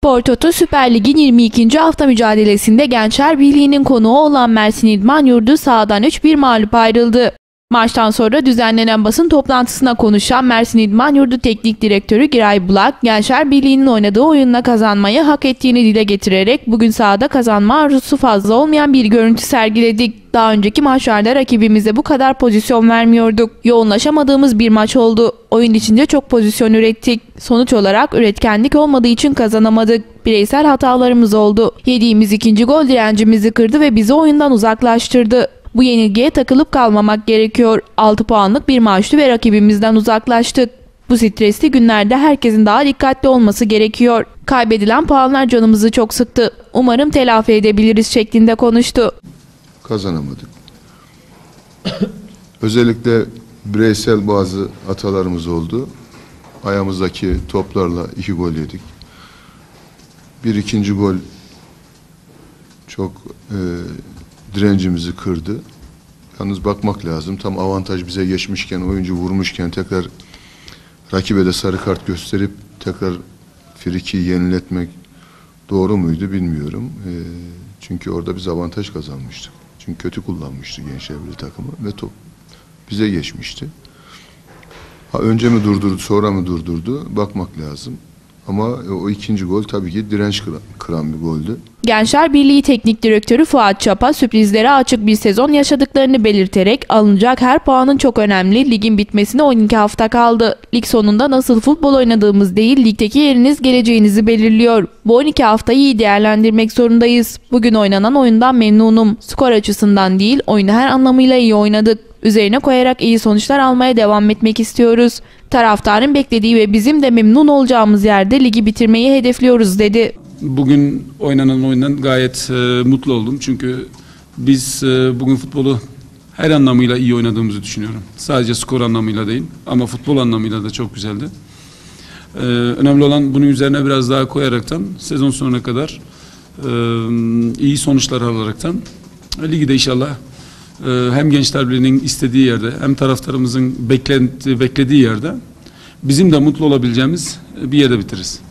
Spor Toto Süper Lig'in 22. hafta mücadelesinde Gençler Birliği'nin konuğu olan Mersin İdman Yurdu sahadan 3-1 mağlup ayrıldı. Maçtan sonra düzenlenen basın toplantısına konuşan Mersin İdman Yurdu Teknik Direktörü Giray Bulak, Gençler Birliği'nin oynadığı oyunla kazanmayı hak ettiğini dile getirerek bugün sahada kazanma arzusu fazla olmayan bir görüntü sergiledik. Daha önceki maçlarda rakibimize bu kadar pozisyon vermiyorduk. Yoğunlaşamadığımız bir maç oldu. Oyun içinde çok pozisyon ürettik. Sonuç olarak üretkenlik olmadığı için kazanamadık. Bireysel hatalarımız oldu. Yediğimiz ikinci gol direncimizi kırdı ve bizi oyundan uzaklaştırdı. Bu yenilgiye takılıp kalmamak gerekiyor. 6 puanlık bir maçtı ve rakibimizden uzaklaştık. Bu stresli günlerde herkesin daha dikkatli olması gerekiyor. Kaybedilen puanlar canımızı çok sıktı. Umarım telafi edebiliriz şeklinde konuştu. Kazanamadık. Özellikle bireysel bazı hatalarımız oldu. Ayağımızdaki toplarla 2 gol yedik. Bir ikinci gol çok direncimizi kırdı. Yalnız bakmak lazım. Tam avantaj bize geçmişken, oyuncu vurmuşken tekrar rakibe de sarı kart gösterip tekrar friki yeniletmek doğru muydu bilmiyorum. Çünkü orada biz avantaj kazanmıştık. Çünkü kötü kullanmıştı Gençler Birliği takımı ve top bize geçmişti. Önce mi durdurdu, sonra mı durdurdu bakmak lazım. Ama o ikinci gol tabii ki direnç kıran bir goldü. Gençler Birliği Teknik Direktörü Fuat Çapa sürprizlere açık bir sezon yaşadıklarını belirterek alınacak her puanın çok önemli, ligin bitmesine 12 hafta kaldı. Lig sonunda nasıl futbol oynadığımız değil, ligdeki yeriniz geleceğinizi belirliyor. Bu 12 haftayı iyi değerlendirmek zorundayız. Bugün oynanan oyundan memnunum. Skor açısından değil, oyunu her anlamıyla iyi oynadık. Üzerine koyarak iyi sonuçlar almaya devam etmek istiyoruz. Taraftarın beklediği ve bizim de memnun olacağımız yerde ligi bitirmeyi hedefliyoruz dedi. Bugün oynanan oyundan gayet mutlu oldum. Çünkü biz bugün futbolu her anlamıyla iyi oynadığımızı düşünüyorum. Sadece skor anlamıyla değil ama futbol anlamıyla da çok güzeldi. Önemli olan bunun üzerine biraz daha koyaraktan sezon sonuna kadar iyi sonuçlar alaraktan ligi de inşallah hem Gençler Birliği'nin istediği yerde hem taraftarımızın beklediği yerde bizim de mutlu olabileceğimiz bir yerde bitiririz.